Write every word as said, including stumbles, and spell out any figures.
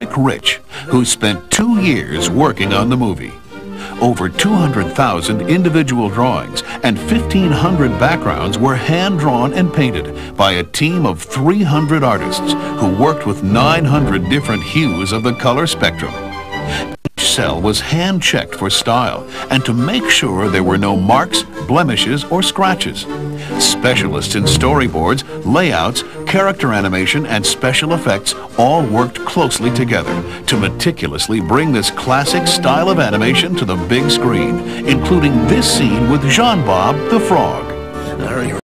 Rick Rich, who spent two years working on the movie. Over two hundred thousand individual drawings and fifteen hundred backgrounds were hand-drawn and painted by a team of three hundred artists who worked with nine hundred different hues of the color spectrum. Each cell was hand-checked for style and to make sure there were no marks, blemishes, or scratches. Specialists in storyboards, layouts, character animation, and special effects all worked closely together to meticulously bring this classic style of animation to the big screen, including this scene with Jean Bob the Frog.